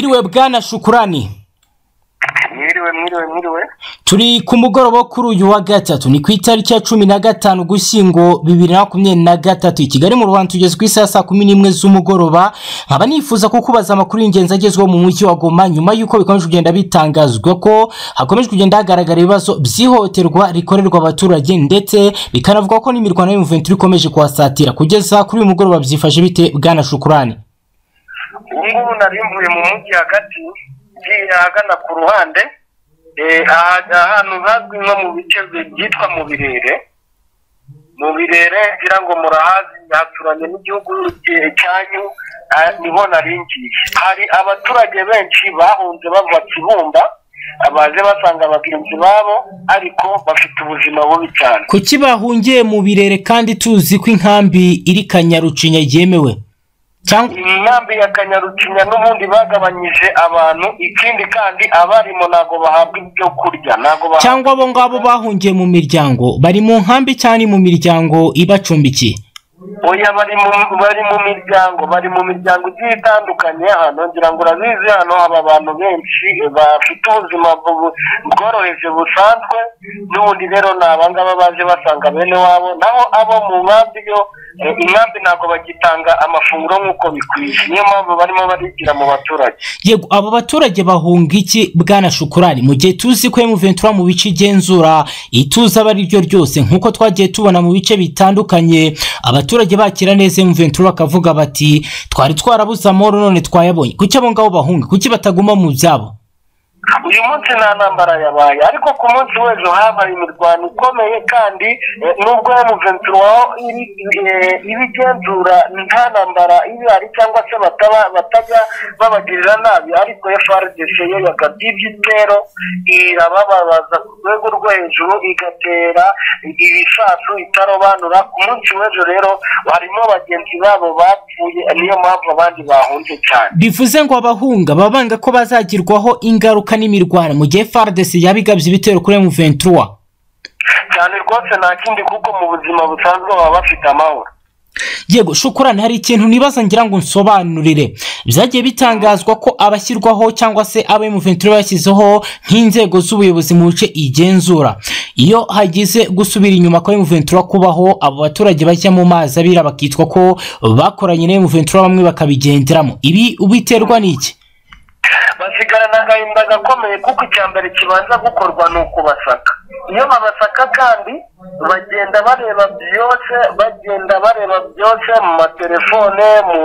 Mwiriwe bwana Shukurani. Mwiriwe. Turi ku mugoroba kuri uyu wa gatatu ni ku itariki ya 15 Ugushyingo 2023 i Kigali mu Rwanda tugeze ku isaha 11 z'umugoroba. Nkaba nifuza kukubaza amakuru y'ingenzi agezweho mu mujyi wa Goma nyuma yuko bikomeje kugenda bitangazwa ko hakomeje kugenda hagaragara ibibazo by'ihohoterwa rikorerwa abaturage ndetse bikanavuga ko n'imirwano y'M23 ikomeje kuhasatira. Kugeza kuri uyu mugoroba byifashe bite bwana Shukurani? Ubu narimvuye mu mujyi hagati ahagana ku ruhande ahantu hazwi nko mu bice byitwa mu birere ngira ngo murahazi haturanye n'igihugu cyanyu niho naringiye. Hari abaturage benshi bahunze bava Kibumba abaje basanga abagenzi babo ariko bafite ubuzima bubi cyane. Kuki bahungiye mu birere kandi tuzi ko inkambi iri Kanyarucinya yemewe? Inkambi ya Kanyarucinya n'ubundi bagabanyije abantu, ikindi kandi abarimo nago bahabwa ibyo kurya nago cyangwa abo ngabo bahungiye mu miryango bari mu nkambi cyane mu miryango ibacumbikiye. Oya bari mu miryango itandukanye hano ngira ngo urabizi hano aba bantu benshi bafite ubuzima bworoheje busanzwe n'ubundi rero nabangaba baje basanga bene wabo naho abo mu nkambi yo inkambi ntabwo bagitanga amafunguro nk'uko bikwiye, niyo mpamvu barimo barigira mu baturage. Yego abo baturage bahunga iki bwana Shukurani mu gihe tuzi ko M23 mu bice igenzura ituza bari ryo ryose nk'uko twagiye tubona mu bice bitandukanye abaturage bakira neza M23 bakavuga bati twari twarabuze amahoro none twayabonye. Kuki abo ngabo bahunga? Kuki bataguma mu byabo? Uyu munsi nta ntambara yabaye ariko ku munsi w'ejo habaye imirwano ikomeye kandi nubwo M23 ibigenzura nta ntambara ihari cyangwa se batajya babagirira nabi ariko FARDC yo yagabye igitero irababaza ku rwego rwo hejuru igatera ibisasu itarobanura. Ku munsi w'ejo rero harimo bagenzi babo bapfuye niyo mpamvu abandi bahunze cyane. Bivuze ngo abahunga babanga ko bazagirwaho ingaruka n'imirwano mu gihe FARDC yabigabye ibitero kuri M23 cyane rwose nta kindi kuko mu buzima busanzwe baba bafite amahoro. Yego Shukurani, hari ikintu nibaza ngira ngo nsobanurire. Byagiye bitangazwa ko abashyirwaho cyangwa se abo M23 bashyizeho nk'inzego z'ubuyobozi mu bice igenzura iyo hagize gusubira inyuma ko M23 kubaho abo baturage bajya mu mazi abira bakitwa ko bakoranye na M23 bamwe bakabigenderamo. Ibi ubiterwa n'iki? Basigarana agahinda gakomeye kuko icyambere kibanza gukorwa ni ukubasaka. Iyo babasaka kandi bagenda bareba byose mu matelefone mu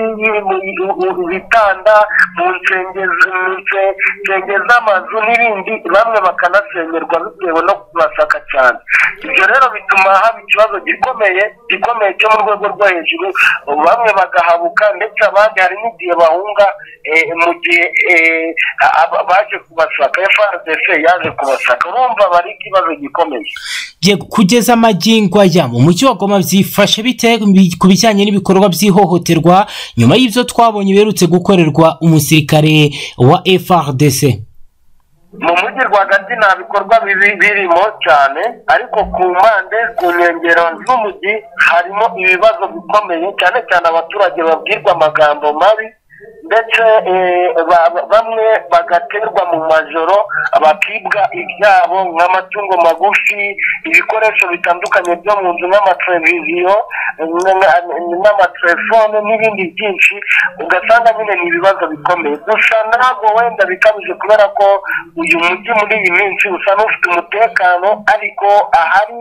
bitanda mu nsenge z'amazu n'ibindi bamwe bakanasenyerwa bitewe no kubasaka cyane. Ibyo rero bituma haba ikibazo gikomeye cyo mu rwego rwo hejuru, bamwe bagahabuka ndetse abandi hari n'igihe bahunga mu gihe baje kubasaka FARDC yaje kubasaka. Urumva bari ikibazo gikomeye. Yego kugeza magingo aya mu mujyi wa Goma byifashe bite ku bijyanye n'ibikorwa by'ihohoterwa nyuma y'ibyo twabonye berutse gukorerwa umusirikare wa FARDC? Mu mujyi rwagati nta bikorwa birimo cyane ariko ku mpande ku nkengero z'umujyi harimo ibibazo bikomeye cyane abaturage babwirwa amagambo mabi ndetse bamwe bagaterwa mu majoro bakibwa ibyabo nk'amatungo magufi, ibikoresho bitandukanye byo mu nzu n'amateleviziyo n'amatelefone n'ibindi byinshi, ugasanga nyine ni ibibazo bikomeye. Gusa ntabwo wenda bikabije kubera ko uyu mujyi muri iyi minsi usa n'ufite umutekano ariko ahari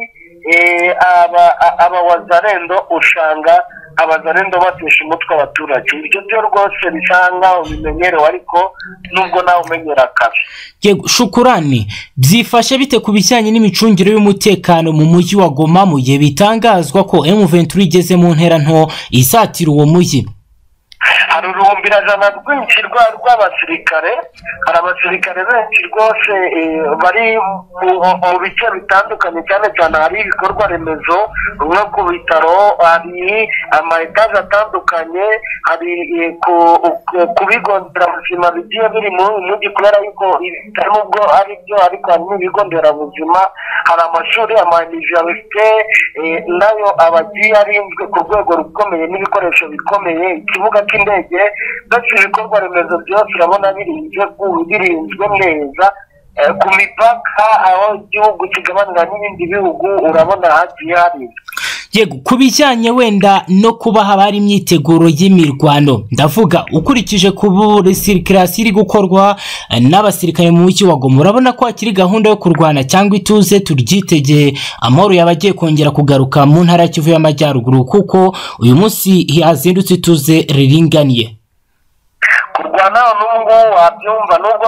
abawazarendo usanga abazarendo batesha umutwe abaturage. Ibyo byo rwose bisanga ubimenyerewe ariko nubwo nawe umenyera akabi. Yego Shukurani, byifashe bite ku bijyanye n'imicungire y'umutekano mu mujyi wa Goma mu gihe bitangazwa ko M23 igeze mu ntera nto isatira uwo mujyi? Hari uruhumbirajana rwinshi rw'abasirikare, hari abasirikare benshi rwose bari mu bice bitandukanye cyane hari ibikorwa remezo nko ku bitaro, hari ama-etaje atandukanye, hari ku bigo nderabuzima bigiye biri mu mujyi kubera yuko ibitaro nubwo ari byo ariko hari n'ibigo nderabuzima, hari amashuri ama-universite nayo abagiye arinzwe ku rwego rukomeye n'ibikoresho bikomeye, ikibuga cy'indege ndetse ibikorwa remezo byose urabona birinzwe neza ku mipaka aho igihugu kigabanira n'ibindi bihugu urabona hagiye harinzwe. Yego, ku bijyanye wenda no kuba haba hari imyiteguro y'imirwano, ndavuga ukurikije ku resirikirasi iri gukorwa n'abasirikare mu mujyi wa Goma, urabona ko hakiri gahunda yo kurwana cyangwa ituze turyitegeye amahoro yaba agiye kongera kugaruka mu ntara ya Kivu y'Amajyaruguru, kuko uyu munsi hazindutse ituze riringaniye? Kurwana n'ubwo wabyumva nubwo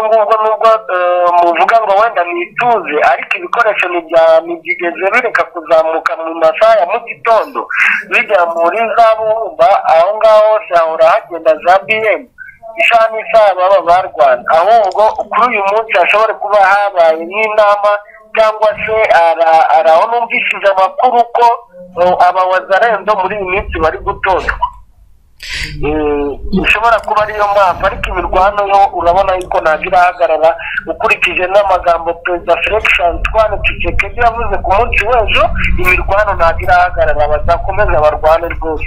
muvuga ngo wenda nituze, ariko ibikoresho ntibyigeze bireka kuzamuka mu masaha ya mu gitondo bijya muri za Bumba, aho ngaho hose hahora hagenda za BM isaha n'isaha baba barwana, ahubwo kuri uyu munsi hashobora kuba habaye n'inama cyangwa se araho numvishije amakuru ko abawazarendo muri iyi minsi bari gutozwa. Ishobora kuba ariyo mpamvu, ariko imirwano yo urabona yuko ntabwo irahagarara ukurikije n'amagambo Perezida Felix Antoine Tshisekedi yavuze ku munsi w'ejo. Imirwano ntabwo irahagarara, bazakomeza barwane rwose.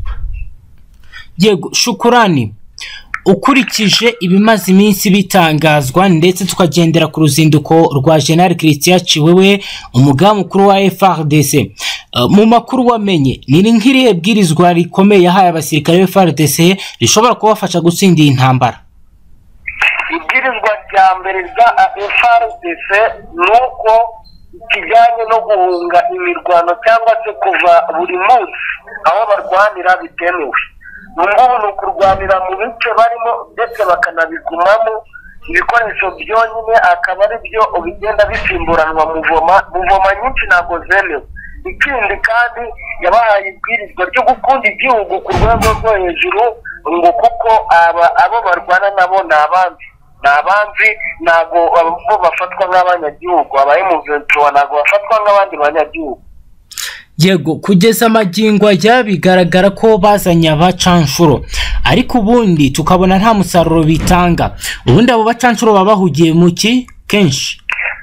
Yego, Shukurani, ukurikije ibimaze iminsi bitangazwa ndetse tukagendera ku ruzinduko rwa General Christian Chiwewe, umugaba mukuru wa FARDC, mu makuru wamenye ni nk'irihe bwirizwa rikomeye yahaye abasirikare ba FARDC rishobora kubafasha gutsinda iyi ntambara? Ibwirizwa rya mbere rya FARDC nuko kijyanye no guhunga imirwano cyangwa se kuva buri munsi aho barwanira bitemewe. Ngubu ni ukurwanira mu bice barimo ndetse bakanabigumamo, ibikoresho byonyine akaba ari byo bigenda bisimburanwa muvoma nyinshi ntabwo zemewe. Ikindi kandi yabahaye ibwirizwa ryo gukunda igihugu ku rwego rwo hejuru, ngo kuko abo barwana nabo ni abanzi ntabwo bo bafatwa nk'abanyagihugu, abahemuventura ntabwo bafatwa nk'abandi banyagihugu. Yego, kugeza amagingo ajya bigaragara ko bazanye abacanshuro, ariko ubundi tukabona nta musaruro bitanga. Ubundi abo bacanshuro baba bahugiye mu ki kenshi?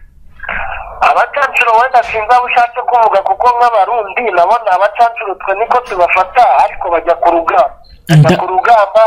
Abacanshuro wenda sinzi abo ushatse kuvuga, kuko nk'abarundi nabona abacanshuro twe niko tubafata, ariko bajya ku rugamba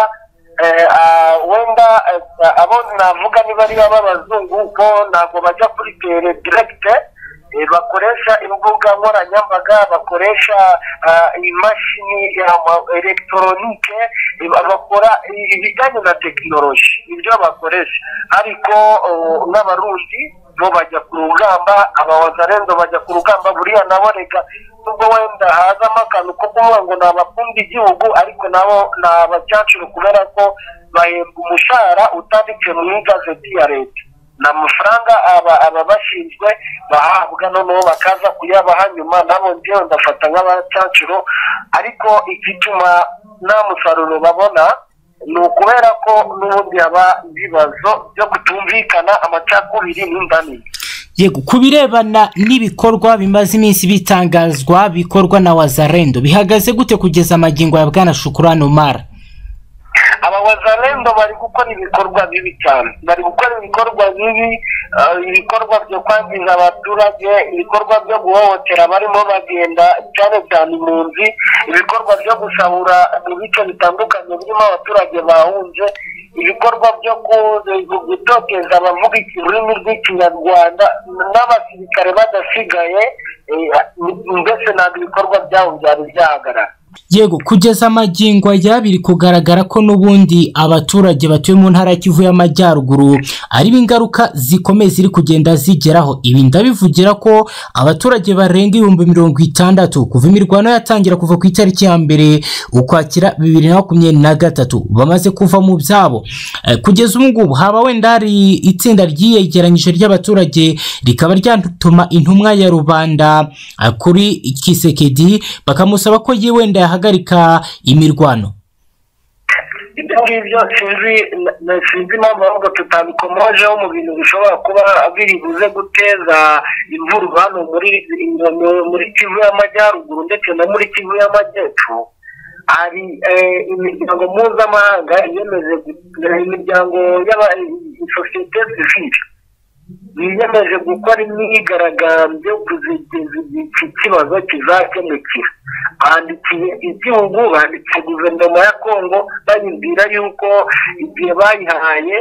wenda abo navuga niba ari ab'abazungu ko ntabwo bajya kuri tere direkite, bakoresha imbuga nkoranyambaga, bakoresha imashini elegitoronike, bakora ibijyanye na tekinoloji, ibyo bakoresha. Ariko n'abarundi bo bajya ku rugamba, abawazarendo bajya ku rugamba. Buriya nabo reka nubwo wenda hazamo akantu ko kuvuga ngo ni abakunda igihugu, ariko nabo ni abacancuro kubera ko bahembwa umushahara utanditse mu igazeti ya leta, ni amafaranga aba bashinzwe bahabwa, noneho bakaza kuyabaha nyuma. nabo njyewe ndafata nk'abacancuro, ariko igituma nta musaruro babona ni ukubera ko n'ubundi haba ibibazo byo kutumvikana, amacakubiri n'indanire. Yego, kubirebana n'ibikorwa bimaze iminsi bitangazwa bikorwa na Wazalendo, bihagaze gute kugeza amagingo ya Bwana Shukurani Omar? Abawazalendo bari gukora ibikorwa bibi cyane, bari gukora ibikorwa bibi, ibikorwa byo kwangiza abaturage, ibikorwa byo guhohotera barimo bagenda cyane cyane impunzi, ibikorwa byo gusahura mu bice bitandukanye birimo abaturage bahunze, ibikorwa byo gutoteza abavuga ururimi rw'ikinyarwanda n'abasirikare badasigaye, mbese ntabwo ibikorwa byabo byari byahagarara. Yego, kugeza amagingo aya biri kugaragara ko n'ubundi abaturage batuye mu ntara ya Kivu y'Amajyaruguru ari ingaruka zikomeye ziri kugenda zigeraho. Ibi ndabivugira ko abaturage barenga 60,000 kuva imirwano yatangira kuva ku itariki ya mbere Ukwakira 2023 bamaze kuva mu byabo. Kugeza ngubu haba wenda hari itsinda ryiyegeranyije ry'abaturage rikaba ryatuma intumwa ya rubanda kuri Tshisekedi bakamusaba ko wenda yahagarika imirwano. Ibyo ngibyo sinzi impamvu ahubwo tutabikomojeho mu bintu bishobora kuba biri buze guteza imvururu hano muri Kivu y'Amajyaruguru ndetse no muri Kivu y'Amajyepfo. Hari imiryango mpuzamahanga yemeje imiryango y'abasosiyete sivile biyemeje gukora imyigaragambyo kuzigeza iki kibazo kizakemukira. Bandikiye igihugu, bandikiye guverinoma ya Kongo bayibwira yuko igihe bayihaye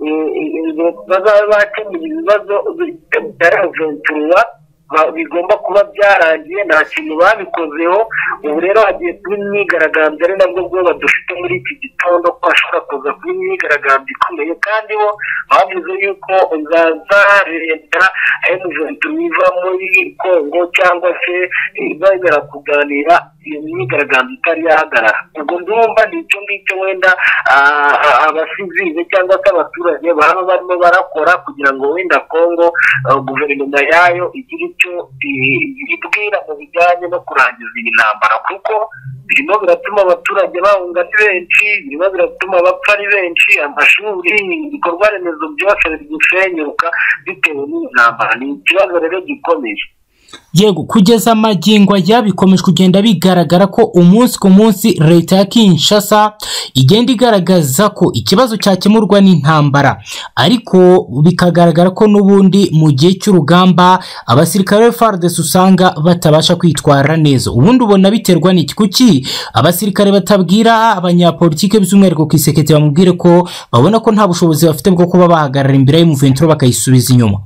bazaba bakemura ibibazo byaraventurwa bigomba kuba byarangiye, nta kintu babikozeho. Ubu rero hagiye kuba imyigaragambyo, ari nabwo bwoba dufite muri iki gitondo ko hashobora kuza kuba imyigaragambyo ikomeye, kandi bo bavuze yuko uzazarenda M23 iva muri Kongo cyangwa se bemera kuganira iyo myigaragambyo itari yahagarara. Ubwo ndumva ni icyo ngicyo wenda abasivile cyangwa se abaturage baba barimo barakora kugira ngo wenda Kongo guverinoma yayo igire icyo ibwira mu bijyanye no kurangiza iyi ntambara, kuko birimo biratuma abaturage bahunga ari benshi, birimo biratuma bapfa ari benshi, amashuri, ibikorwa remezo byose biri gusenyuka bitewe n'iyi ntambara. Ni ikibazo rero gikomeye. Yego, kugeza amagingo aya bikomeje kugenda bigaragara ko umunsi ku munsi leta ya Kinshasa igenda igaragaza ko ikibazo cyakemurwa n'intambara, ariko bikagaragara ko n'ubundi mu gihe cy'urugamba abasirikare FARDC usanga batabasha kwitwara neza. Ubundi ubona biterwa n'iki? Kuki abasirikare batabwira abanyapolitike by'umwihariko Kisekedi bamubwire ko babona ko nta bushobozi bafite bwo kuba bahagarara imbere y'M23 bakayisubiza inyuma?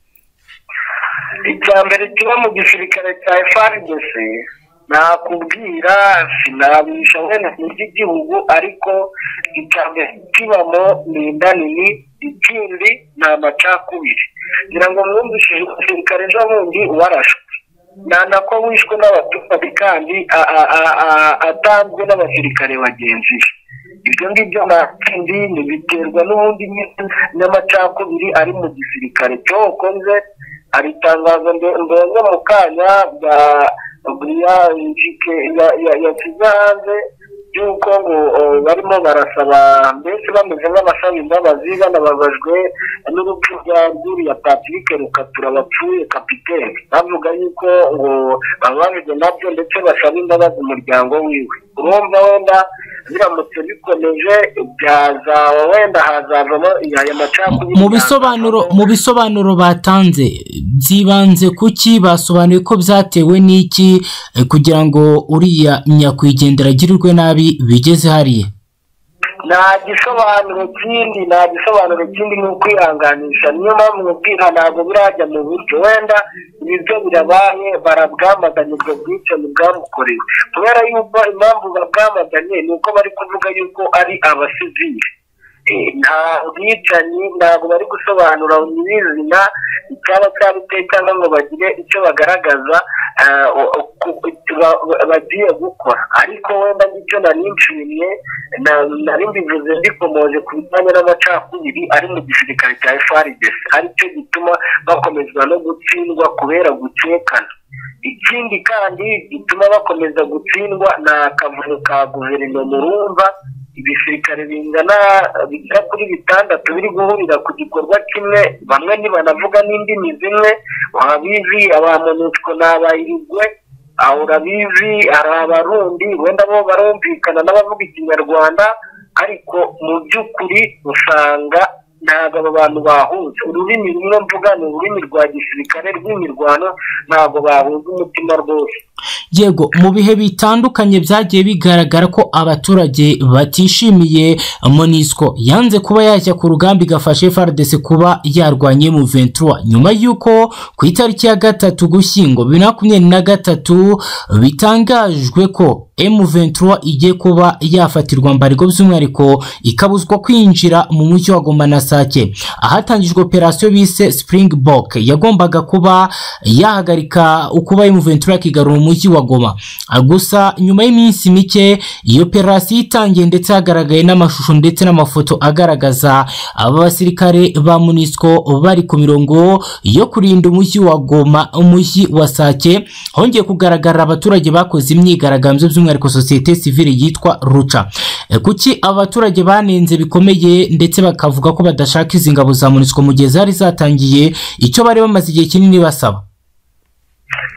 Icyambere kiba mu gisirikare cya FARDC nakubwira sinabisha wenda n'igihugu, ariko icyambere kibamo ni inda nini, ikindi ni amacakubiri. Ngira ngo mwumvishe igisirikare ejo bundi warashwe, nako wishwe n'abaturage kandi atanzwe n'abasirikare bagenzi be. Ibyo ngibyo nakindi biterwa n'ubundi n'amacakubiri ari mu gisirikare cyo konze. Ari itangazo ndongo mu kanya bwa yashyize hanze y'uko ngo barimo barasaba, mbese bameze nk'abasaba imbabazi, banababajwe n'urupfu rwa Rwuriya Patrick Rukatura wapfuye kapiteni. Bavuga yuko ngo bababajwe nabyo ndetse basaba imbabazi umuryango wiwe. Urumva wenda biramutse bikomeje byazaba wenda hazavamo aya macakubiri. Mu bisobanuro batanze byibanze kuki? Basobanuye ko byatewe n'iki kugira ngo uriya nyakwigendera agirirwe nabi bigeze hariya? Nta gisobanuro kindi ni ukwihanganisha. Niyo mpamvu mubwira ntabwo birajya mu buryo wenda ibyo birabaye barabwamaganye ubwo bwicanyi bwamukorewe, kubera yuko impamvu babwamaganye ni uko bari kuvuga yuko ari abasivili. Nta bwicanyi, ntabwo bari gusobanura nyir'izina icyaba cyabiteye cyangwa ngo bagire icyo bagaragaza bagiye gukora. Ariko wenda nicyo naninshimye nari mbivuze ndikomoje ku bijyanye n'amacakubiri ari mu gisirikare cya FARDC, aricyo gituma bakomezwa no gutsindwa kubera gukekana. Ikindi kandi gituma bakomeza gutsindwa ni akavuyo ka guverinoma. Urumva ibisirikare bingana bigera kuri 6 biri guhurira ku gikorwa kimwe, bamwe ntibanavuga n'indimi zimwe. Ababizi abamonusco n'abayirigwe, aho urabizi hari abarundi wenda bo barumvikana n'abavuga ikinyarwanda, ariko mu by'ukuri usanga ntabwo aba bantu bahuze. Ururimi rumwe mvuga ni ururimi rwa gisirikare rw'imirwano, ntabwo bahuze umutima rwose. Yego, mu bihe bitandukanye byagiye bigaragara ko abaturage batishimiye MONUSCO yanze kuba yajya ku rugamba igafasha FARDC kuba yarwanye mu 23, nyuma y'uko ku itariki ya 3 Ugushyingo 2023 bitangajwe ko M23 igiye kuba yafatirwa mbarigo, by'umwihariko ikabuzwa kwinjira mu mujyi wa Goma na Sake. Ahatangijwe operasiyo bise Springbok yagombaga kuba yahagarika ukuba M23 kigarura umujyi wa Goma. Gusa nyuma y'iminsi mike iyo operasiyo itangiye, ndetse hagaragaye n'amashusho ndetse n'amafoto agaragaza aba basirikare ba MONUSCO bari ku mirongo yo kurinda umujyi wa Goma, umujyi wa Sake. Hongeye kugaragara abaturage bakoze imyigaragambyo, by'umwihariko societe civile yitwa Ruca. Kuki abaturage banenze bikomeye ndetse bakavuga ko badashaka izi ngabo za MONUSCO mu gihe zari zatangiye icyo bari bamaze igihe kinini basaba? Ikiri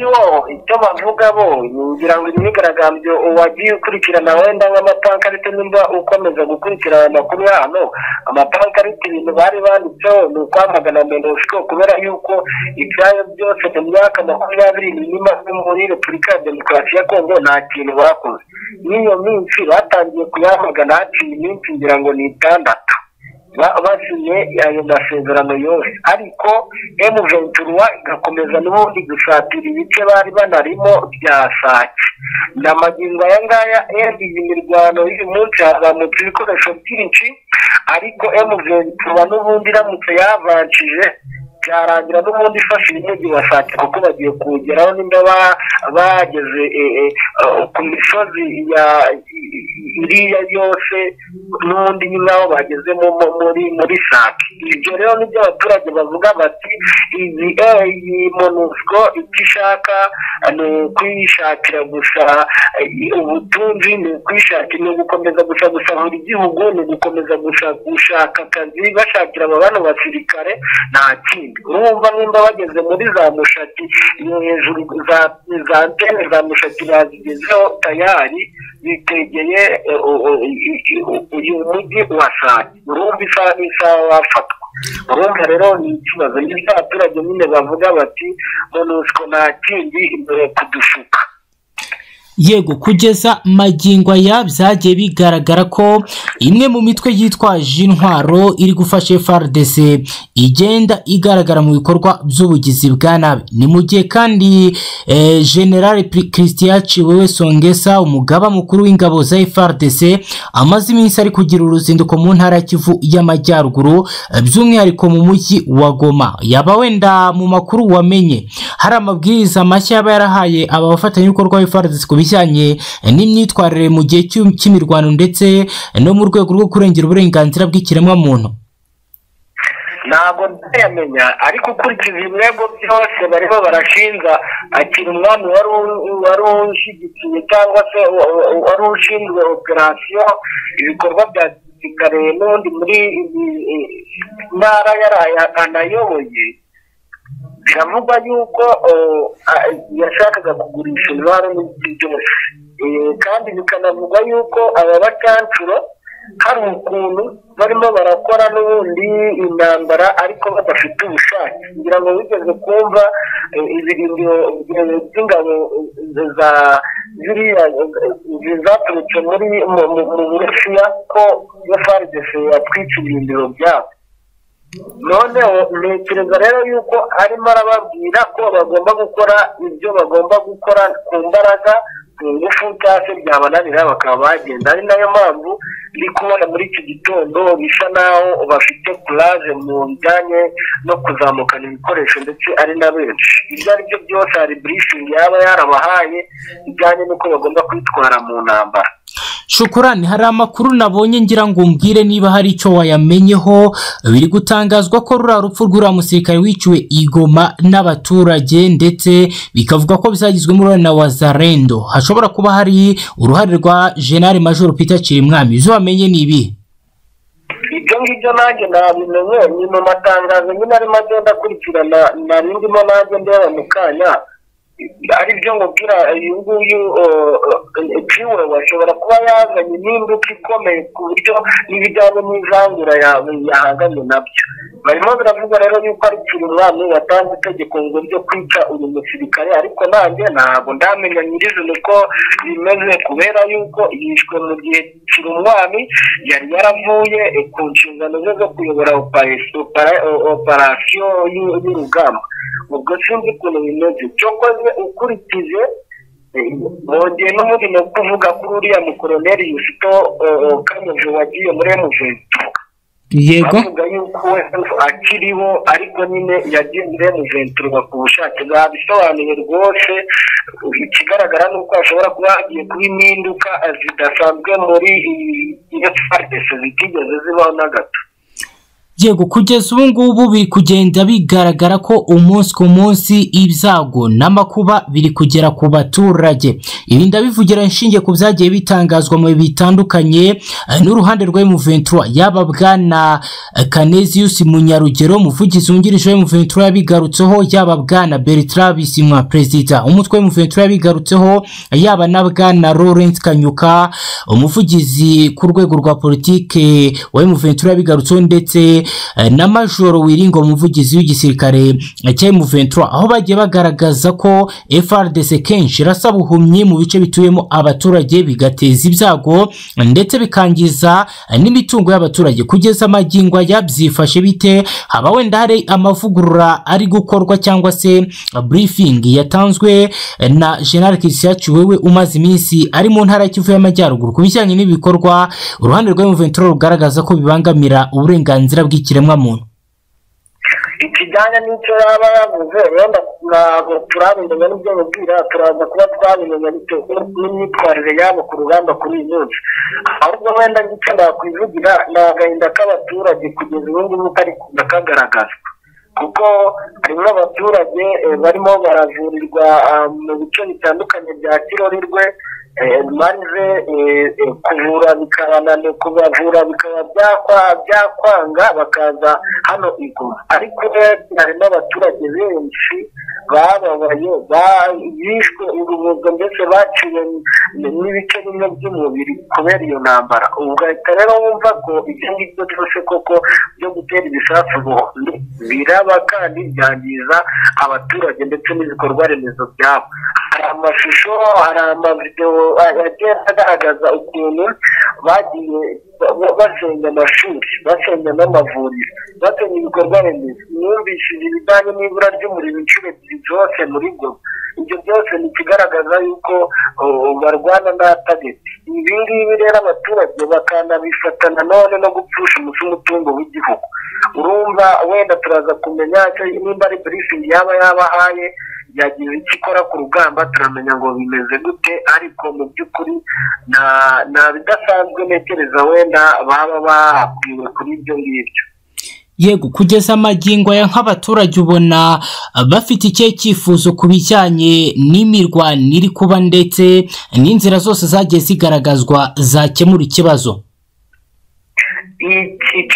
yo icyo bavuga bo ngira ngo imyigaragambyo wagiye ukurikirana wenda nk'amapankarite nimba ukomeza gukurikirana amakuru hano amapankarite ibintu bari banditseho ni ukwamagana MONUSCO kubera yuko ibyayo byose mu myaka 20 n'imaze muri Repubulika ya Demokarasi ya Kongo nta kintu bakoze n'iyo minsi batangiye kuyamagana haciye iminsi ngira ngo ni 6 basinye ayo masezerano yose ariko M23 igakomeza n'ubundi gusatira ibice bari banarimo bya Sake n'amagingo aya ngaya imirwano y'uyu munsi hazamutse ibikoresho byinshi ariko M23 n'ubundi iramutse yavanshije byarangira n'ubundi ifashe umujyi wa Sake kuko bagiye kuwugeraho nimba bageze ku misozi ya iriya yose n'ubundi nyinaho bageze muri Sake. Ibyo rero nibyo abaturage bavuga bati iyi MONUSCO icyo ishaka ni kwishakira gusa ubutunzi, ni kwishakira, ni gukomeza gusa gusahura igihugu, ni gukomeza gushaka akazi bashakira aba bana basirikare nta kindi. Urumva nimba bageze muri za Mushaki hejuru za antene za Mushaki bazigezeho tayari bitegeye uyu mujyi wa Sake. Urumva isaha wafatwa. Urumva rero ni ikibazo n'abaturage nyine bavuga bati MONUSCO nta kindi imbere kudushuka. Yego, kugeza magingo aya byagiye bigaragara ko imwe mu mitwe yitwaje intwaro iri gufasha FARDC igenda igaragara mu bikorwa by'ubugizi bwa nabi. Ni mu gihe kandi General Christian Chiwewe Songesa, umugaba mukuru w'ingabo za FARDC, amaze iminsi ari kugira uruzinduko mu ntara ya Kivu y'Amajyaruguru, by'umwihariko mu mujyi wa Goma. Yaba wenda mu makuru wamenye hari amabwiriza mashya yaba yarahaye aba bafatanyabikorwa ba FARDC ku bijyanye n'imyitwarire mu gihe cy'imirwano ndetse no mu rwego rwo kurengera uburenganzira bw'ikiremwa muntu? Ntabwo ndayamenya, ariko ukurikije ibirego byose barimo barashinja akiri umwami wari ushyigikiye cyangwa se wari ushinzwe operasiyo ibikorwa bya gisirikare n'undi muri ntara yari anayoboye, biravugwa yuko yashakaga kugurisha intwaro n'ibiti byose, kandi bikanavugwa yuko aba bacancuro hari ukuntu barimo barakora n'ubundi intambara ariko badafite ubushake. Ngira ngo bigeze kumva ibirindiro by'ingabo za ziriya zaturutse mu Burusiya ko FARDC yatwitse ibirindiro byabo. Noneho ntekereza rero yuko arimo arababwira ko bagomba gukora ibyo bagomba gukora ku mbaraga, ku ngufu, cyangwa se byabananira bakaba bagenda. Ari nayo mpamvu ndi kubona muri iki gitondo bisa naho bafite courage mu bijyanye no kuzamukana ibikoresho ndetse ari na benshi. Ibyo ari byo byose hari briefing yaba yarabahaye bijyanye n'uko bagomba kwitwara mu ntambara. Shukurani, hari amakuru nabonye ngira ngo umbwire niba hari icyo wayamenyeho. Biri gutangazwa ko ruriya rupfu rw'uriya musirikare wiciwe i Goma n'abaturage, ndetse bikavuga ko byagizwemo uruhare na Wazalendo. Hashobora kuba hari uruhare rwa General Major Peter Chirimwami. Izo wamenye ni ibi? Ibyo ngibyo nanjye nabimenye ni mu matangazo nyine arimo agenda akurikirana, narindimo nanjye ndeba mu kanya. Ari byo ngubwira uyu nguyu Chiwe washobora kuba yazanye n'imbuto ikomeye ku buryo n'ibijyanye n'ivangura yahanganye nabyo. Barimo biravuga rero yuko ari Chirimwami watanze itegeko ngo ryo kwica uyu musirikare, ariko nanjye ntabwo ndamenya nyirizina uko bimeze kubera yuko yishwe mu gihe Chirimwami yari yaravuye ku nshingano ze zo kuyobora operasiyo y'urugamba. Ubwo sinzi ukuntu bimeze. Cyokoze ukurikije bongeye n'ubundi no kuvuga kuri uriya mukoloneli Yusito Kamuju wagiye muri M23. Yego, bavuga yuko akiriho ariko nyine yagiye muri M23 ku bushake. Babisobanuye rwose. Ikigaragara ni uko hashobora kuba hagiye kuba impinduka zidasanzwe muri iyo FARDC zitigeze zibaho na gato. Yego kugeza ubu ngubu biri kugenda bigaragara ko umunsi ku munsi ibyago n'amakuba biri kugera ku baturage. Ibi ndabivugira inshinge ku byagiye bitangazwa mu bitandukanye n'uruhande rwa M23 yaba bwana Canesius Munyarugero umuvugizi wungirije wa M23 yabigarutseho, yaba bwana Bertrand Bisimwa president umutwe wa M23 yabigarutseho, yaba na bwana Lawrence Kanyuka umuvugizi ku rwego rwa politike wa M23 yabigarutseho, ndetse na Majoro Wiringo umuvugizi w'igisirikare cya M23, aho bagiye bagaragaza ko FARDC kenshi irasaba ubuhumyi mu bice bituyemo abaturage bigateza ibyago ndetse bikangiza n'imitungo y'abaturage. Kugeza amagingo yabyifashe bite? Haba wenda hari amavugurura ari gukorwa cyangwa se briefing yatanzwe na General Christian Chiwewe umaze iminsi ari mu ntara y'Kivu y'Amajyaruguru kubijyanye n'ibikorwa uruhande rwa M23 rugaragaza ko bibangamira uburenganzira bw'ikiremwa muntu? Ikijyanye n'icyo yaba yavuze wenda ntabwo turabimenya n'ibyo mubwira, turaza kuba twabimenya bitewe n'imyitwarire yabo ku rugamba kuri iyi munsi. Ahubwo wenda n'icyo nakwivugira ni agahinda k'abaturage kugeza ubu ngubu kari kagaragazwa, kuko harimo abaturage barimo baravurirwa mu bice bitandukanye bya Kirorirwe, maze kuvura bikabananira, kubavura bikaba byakwanga bakaza hano Igoma. Ariko harimo abaturage benshi bababaye, bishwe urubozo ndetse baciwe n'ibice bimwe by'umubiri kubera iyo ntambara. Ugahita rero wumva ko ibyo ngibyo byose koko byo gutera ibisasu biraba kandi byangiza abaturage ndetse n'ibikorwa remezo byabo. Hari amashusho, hari amavideo agenda agaragaza ukuntu bagiye basenya amashuri, basenya n'amavuriro, basenya ibikorwa remezo. Mwumvishije ibijyanye n'ibura ry'umuriro inshuro ebyiri zose muri Goma. Ibyo byose ni ikigaragaza yuko barwana n'abategetsi. Ibi ngibi rero abaturage bakanabifata nanone no gupfusha umutungo w'igihugu. Urumva wenda turaza kumenya nimba ari briefing yaba yabahaye yagize icyo ikora ku rugamba, turamenya ngo bimeze gute, ariko mu by'ukuri nta bidasanzwe ntekereza wenda baba bakwiwe kuri ibyo ngibyo. Yego kugeza amagingo aya nk'abaturage ubona bafite icyo cyifuzo ku bijyanye n'imirwano iri kuba ndetse n'inzira zose zagiye zigaragazwa zakemura ikibazo? Icyo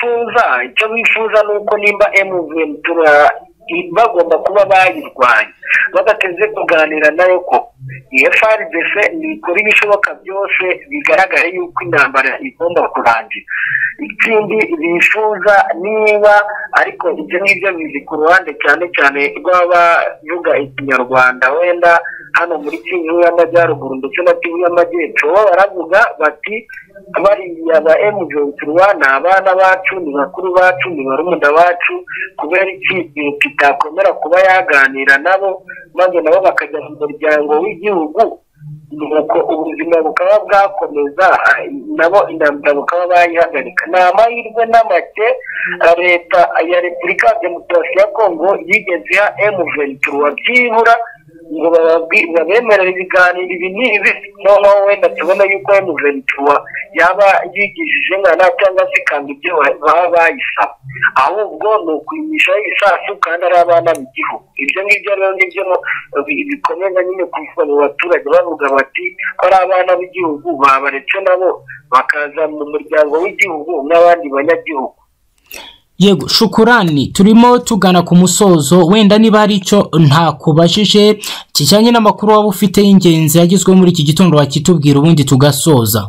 bifuza ni uko nimba M23 bagomba kuba bayirwanya badateze kuganira nayo ko FARDC nikora ibishoboka byose bigaragara yuko intambara igomba kurangira. Ikindi bifuza niba ariko ibyo ngibyo bizi ku ruhande cyane cyane rw'abavuga ikinyarwanda wenda hano muri Kivu y'Amajyaruguru ndetse na Kivu y'Amajyepfo, baravuga bati bariya ba M23 ni abana bacu, ni bakuru bacu, ni barumuna bacu, kubera iki tutakomera kuba yaganira nabo maze nabo bakajya mu muryango w'igihugu, nuko ubuzima bukaba bwakomeza, nabo intambara bukaba bayihagarika. Ni amahirwe n'amake leta ya Repubulika ya Demokarasi ya Kongo yigeze ya M23 byibura ngo babemerera ibiganiro ibi n'ibi, noneho wenda tubona yuko M23 yaba yigishije nkana cyangwa se kandi ibyo baba bayisaba, ahubwo ni ukwimisha ibisasu kandi ari abana b'igihugu. Ibyo ngibyo rero ngibyo bikomeza nyine kuvuga mu baturage bavuga bati ko ari abana b'igihugu, babaretse nabo bakaza mu muryango w'igihugu n'abandi banyagihugu. Yego Shukurani, turimo tugana ku musozo, wenda niba hari icyo ntakubajije kijyanye n'amakuru waba ufite y'ingenzi yagizwe muri iki gitondo wakitubwira ubundi tugasoza.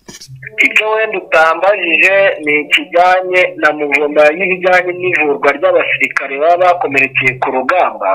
Icyo wenda utambajije ni ikijyanye na muvoma y'ibijyanye n'ivurwa ry'abasirikare baba bakomerekeye ku rugamba.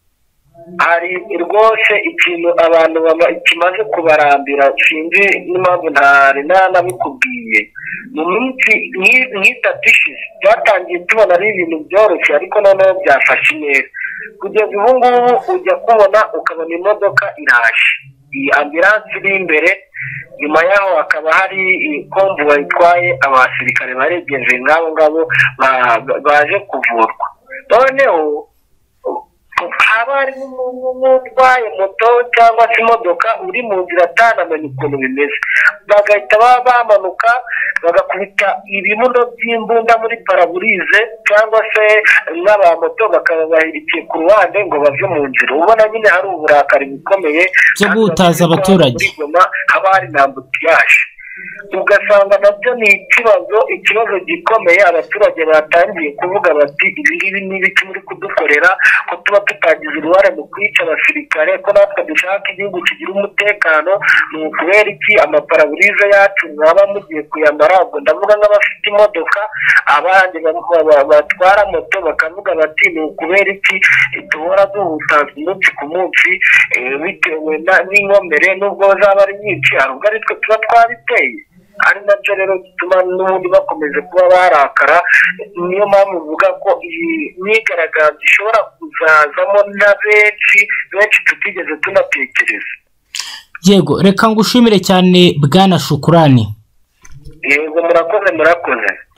Hari rwose ikintu abantu kimaze kubarambira, sinzi n'impamvu ntari nabikubwiye. Mu minsi nk'itatu ishize byatangiye tubona ari ibintu byoroshye, ariko noneho byafashe neza. Kugeza ubu ngubu ujya kubona ukabona imodoka iraje, iyi ambulance iri imbere, nyuma yaho hakaba hari konvuwa itwaye abasirikare baregeje ngabo baje kuvurwa. Noneho haba hari n'utwaye moto cyangwa se imodoka uri mu nzira atanamenya ukuntu bimeze, bagahita bamanuka bagakubita ibibuno by'imbunda muri paraburize cyangwa se n'abamoto bakaba bahirikiye ku ruhande ngo bave mu nzira. Ubona nyine hari uburakari bukomeye byo guhutaza abaturage, haba hari na ambutiyaje, ugasanga nabyo ni ikibazo gikomeye. Abaturage batangiye kuvuga bati ibi ngibi ni ibiki muri kudukorera, ko tuba tutagize uruhare mu kwica abasirikare, ko natwe dushaka igihugu kigira umutekano, ni ukubera iki amaparaburize yacu mwaba mugiye kuyamara? Ubwo ndavuga nk'abafite imodoka, abandi batwara moto bakavuga bati ni ukubera iki duhora duhutazwa umunsi ku munsi bitewe n'inkomere, nubwo zaba ari nyinshi hari ubwo ari twe tuba twabiteye. ari nabyo rero gituma n'ubundi bakomeje kuba barakara. Niyo mpamvu uvuga ko iyi myigaragambyo ishobora kuzazamo na benshi tutigeze tunatekereza. Yego, reka ngushimire cyane Bwana Shukurani. Yego, murakoze.